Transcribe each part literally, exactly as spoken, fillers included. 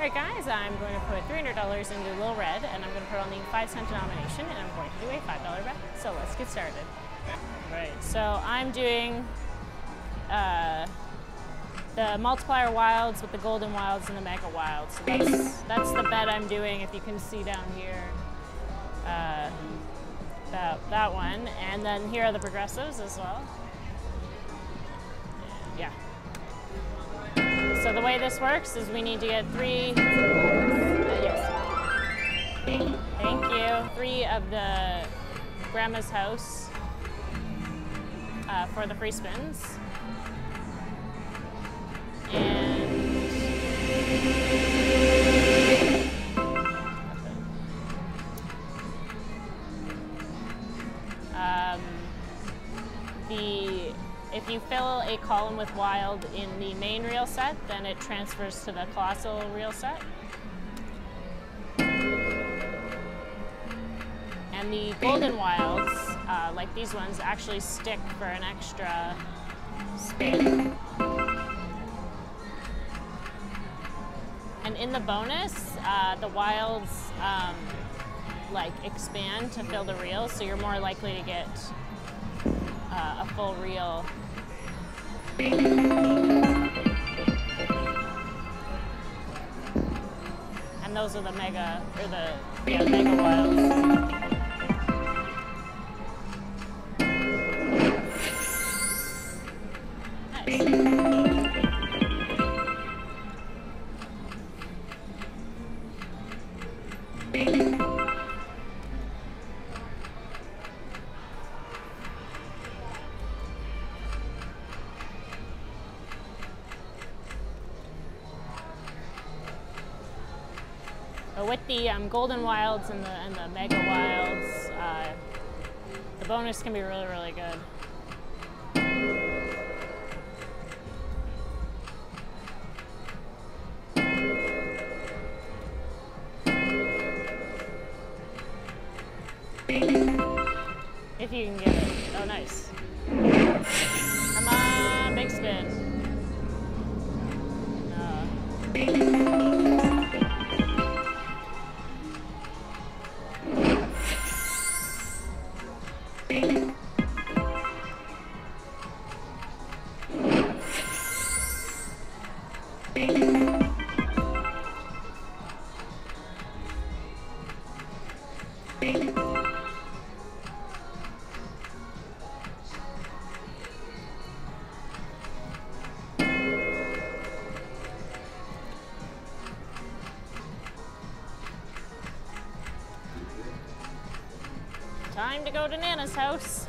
Alright guys, I'm going to put three hundred dollars into Little Red, and I'm going to put on the five cent denomination, and I'm going to do a five dollar bet. So let's get started. Alright, so I'm doing uh, the multiplier wilds with the golden wilds and the mega wilds. So that's, that's the bet I'm doing, if you can see down here. Uh, that, that one. And then here are the progressives as well. Yeah. So the way this works is we need to get three, uh, yes, thank you, three of the grandma's house uh, for the free spins. And um, the If you fill a column with wild in the main reel set, then it transfers to the colossal reel set. And the golden wilds, uh, like these ones, actually stick for an extra spin. And in the bonus, uh, the wilds um, like expand to fill the reel, so you're more likely to get uh, a full reel. And those are the mega, or the yeah, mega wilds. Nice. But with the um, golden wilds and the, and the mega wilds, uh, the bonus can be really, really good. If you can get it. Oh, nice. Come on, big spin. Uh, Time to go to Nana's house.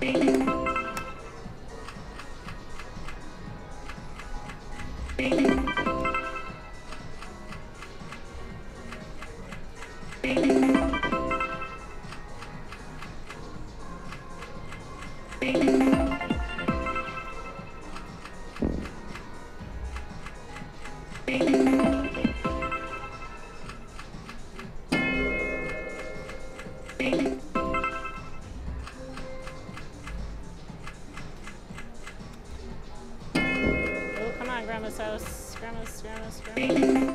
Grandma's house, grandma's, grandma's, grandma's.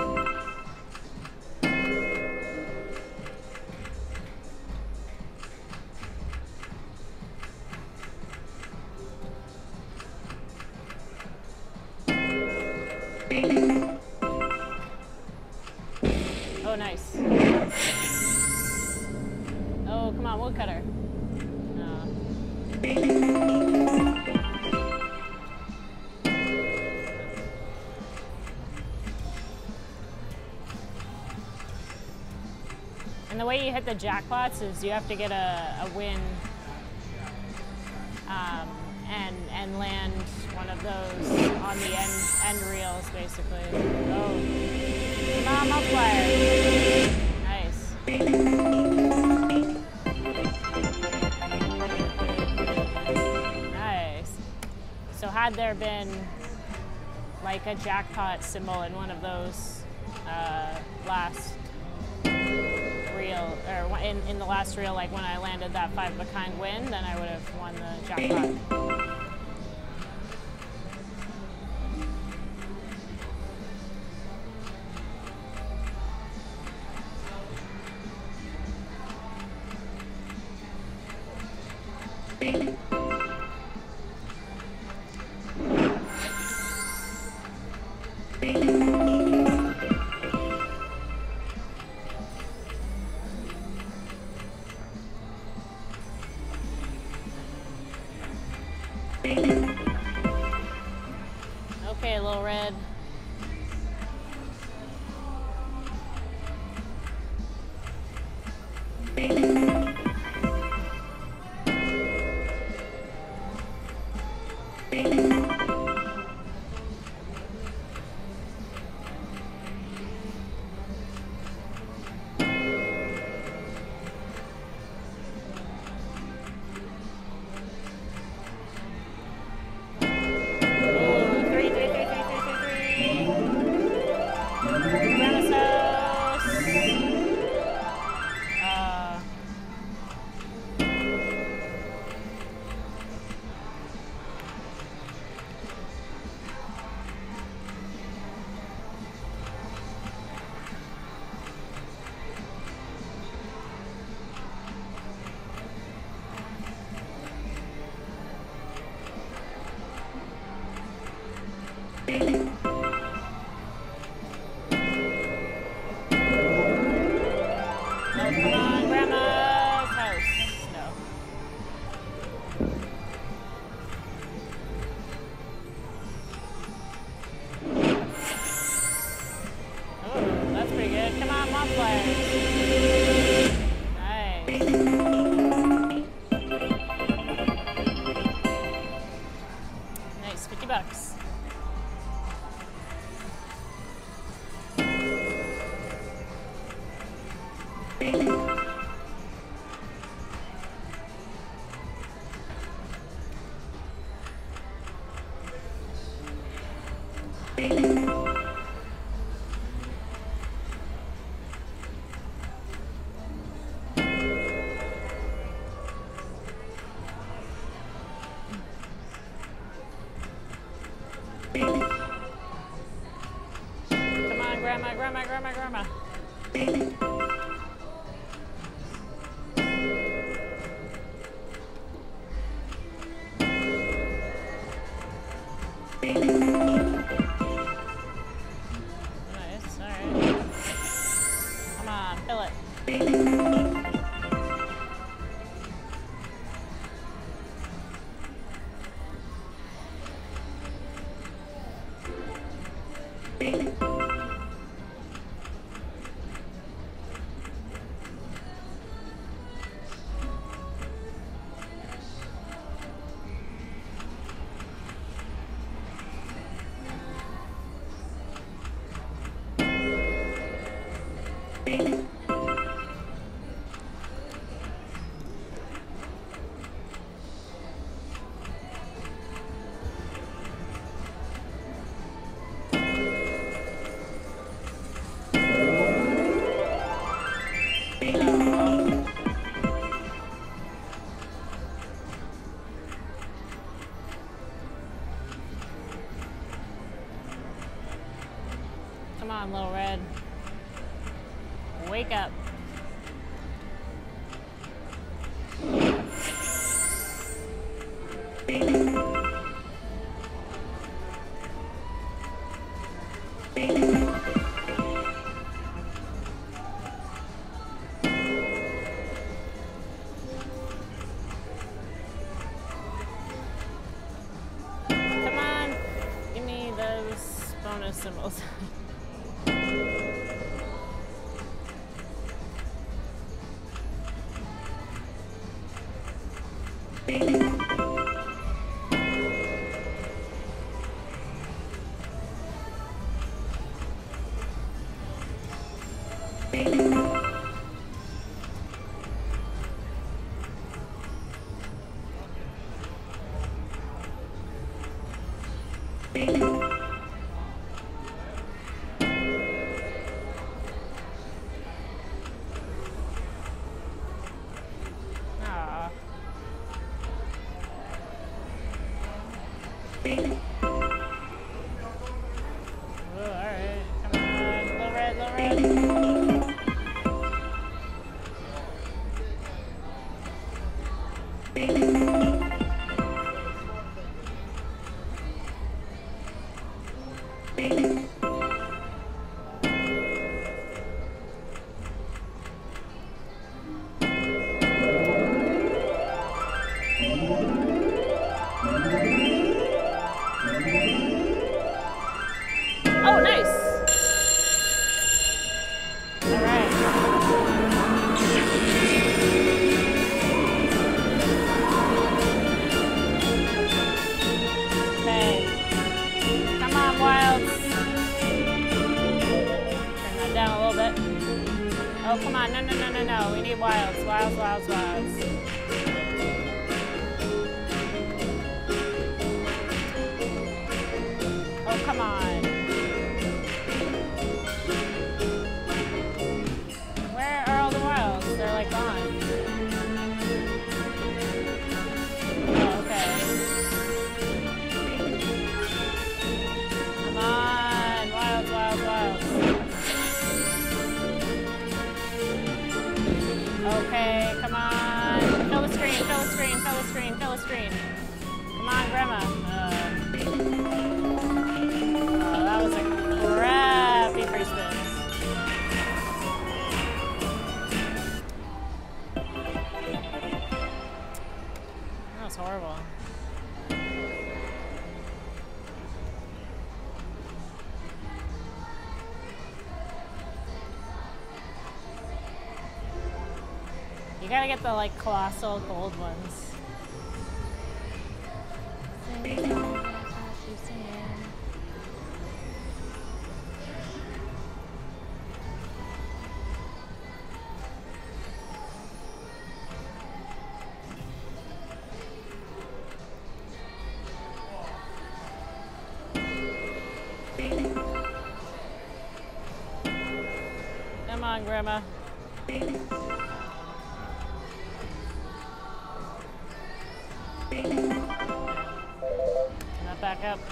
Oh, nice. Oh, come on, woodcutter. No. And the way you hit the jackpots is you have to get a, a win um, and and land one of those on the end end reels, basically. Oh, come on, multiplier! Nice. Nice. So had there been like a jackpot symbol in one of those uh, last reel, or in, in the last reel, like when I landed that five of a kind win, then I would have won the jackpot. Okay, little red. Grandma, grandma, grandma, grandma. Nice, all right. Come on, fill it. Come on, little red. Wake up. Come on, give me those bonus symbols. Beep. Oh, nice. All right. Okay. Come on, Wilds. Turn that down a little bit. Oh, come on. No, no, no, no, no. We need Wilds. Wilds, Wilds, Wilds. Oh, come on. Where are all the Wilds? They're like gone. Oh, okay. Come on. Wilds, Wilds, Wilds. Okay, come on. Fill the screen, fill the screen, fill the screen, fill the screen. Come on, Grandma. Uh, oh, that was a crappy free spin. That was horrible. You gotta get the like colossal gold ones. Come on, Grandma. Not back up.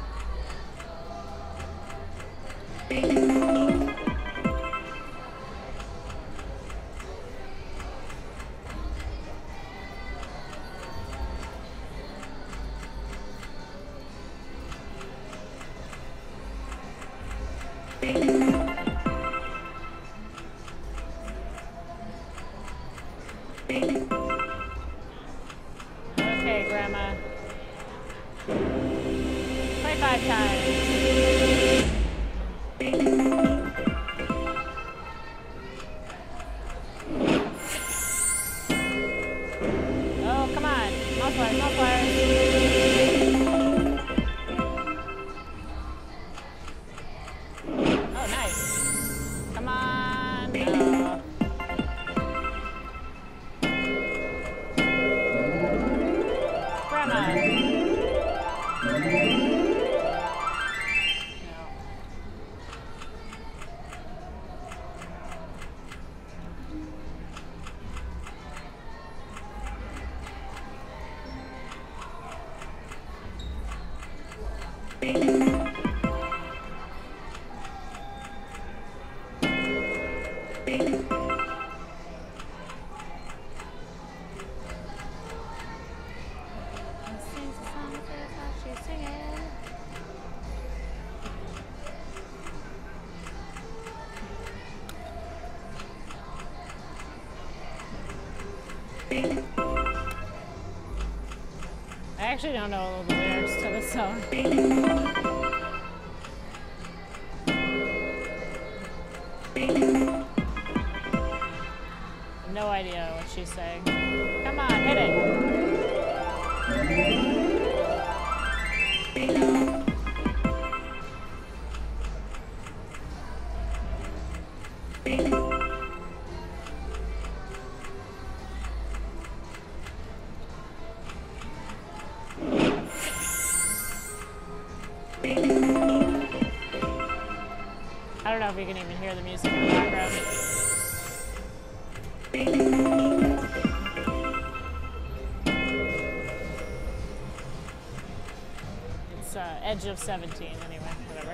Okay, Grandma. Play five times. Oh, come on. Multipliers, multipliers. Oh, nice. Come on. No. Grandma. I actually don't know all the lyrics to this song. No idea what she's saying. Come on, hit it. I don't know if you can even hear the music in the background. It's uh, Edge of seventeen, anyway, whatever.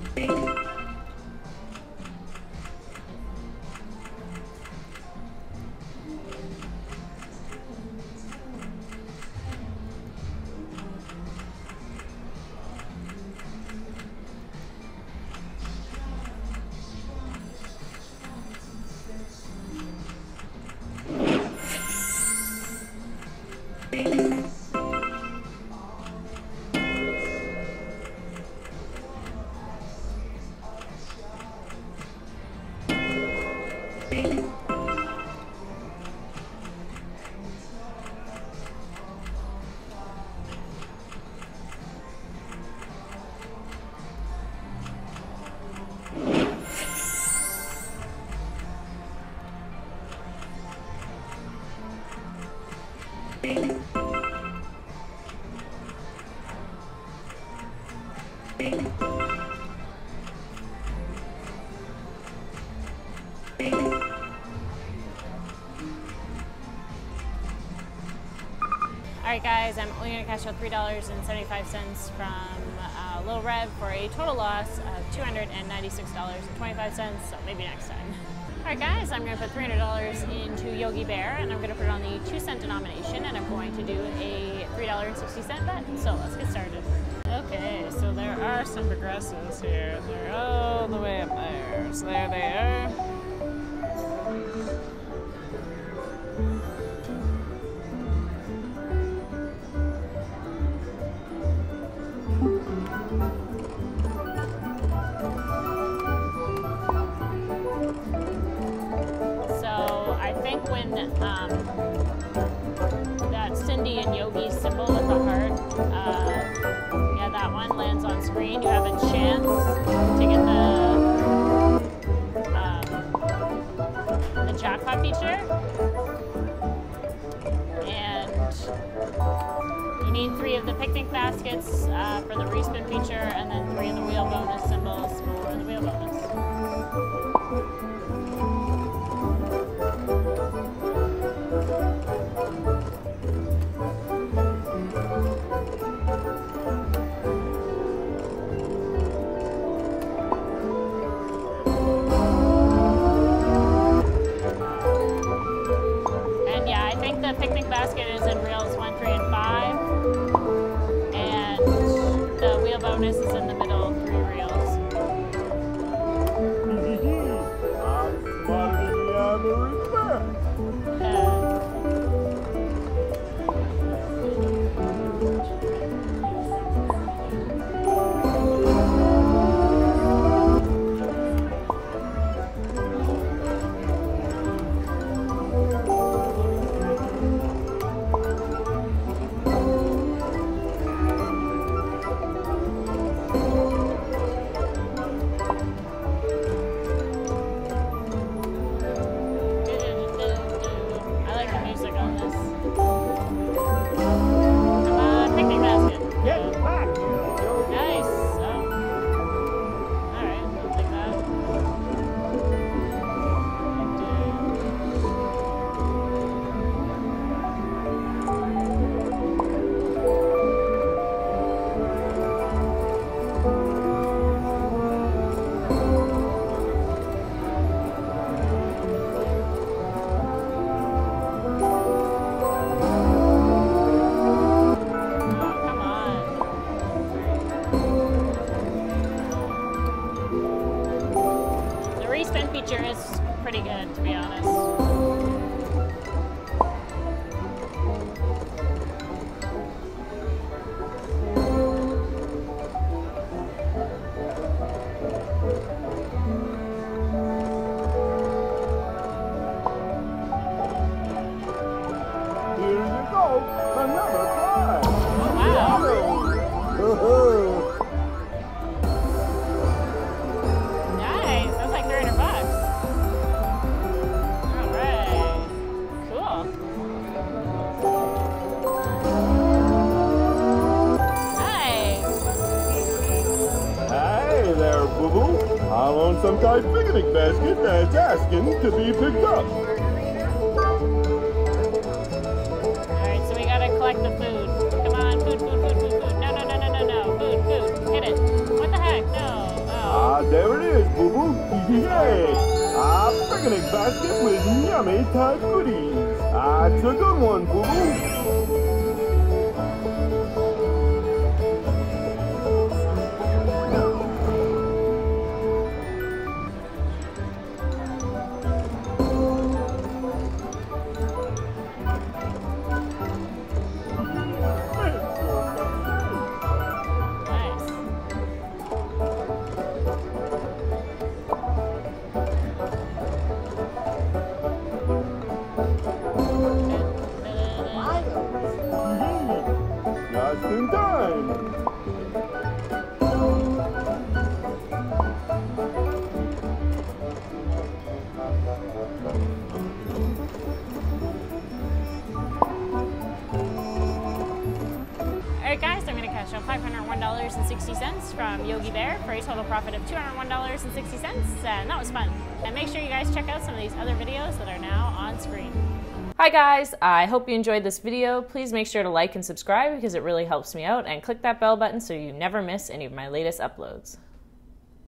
Alright guys, I'm only going to cash out three dollars and seventy-five cents from uh, Little Red for a total loss of two hundred ninety-six dollars and twenty-five cents, so maybe next time. Alright guys, I'm going to put three hundred dollars into Yogi Bear, and I'm going to put it on the two cent denomination, and I'm going to do a three dollars and sixty cent bet, so let's get started. Okay, so there are some progressives here. They're all the way up there, so there they are. Um, that Cindy and Yogi symbol with the heart, uh, yeah, that one lands on screen. You have a chance to get the um, the jackpot feature, and you need three of the picnic baskets uh, for the respin feature, and then three of the wheel bonus symbols for the wheel bonus. The picnic basket is in reels one, three, and five, and the wheel bonus is in the middle three reels. Feature is pretty good, to be honest. Here you go, another prize. Wow. Woohoo. Nice, that's like three hundred bucks. All right, cool. Nice. Hey there, boo-boo. I'm on some type picnic basket that's asking to be picked up. Collect the food. Come on, food, food, food, food, food. No, no, no, no, no, no. Food, food. Hit it. What the heck? No. Oh. There it is, boo-boo. Yay! A picnic basket with yummy Thai goodies. That's a good one, boo-boo. Just in time. Alright guys, I'm going to cash out five hundred one dollars and sixty cents from Yogi Bear for a total profit of two hundred one dollars and sixty cents, and that was fun. And make sure you guys check out some of these other videos that are now on screen. Hi guys, I hope you enjoyed this video. Please make sure to like and subscribe because it really helps me out, and click that bell button so you never miss any of my latest uploads.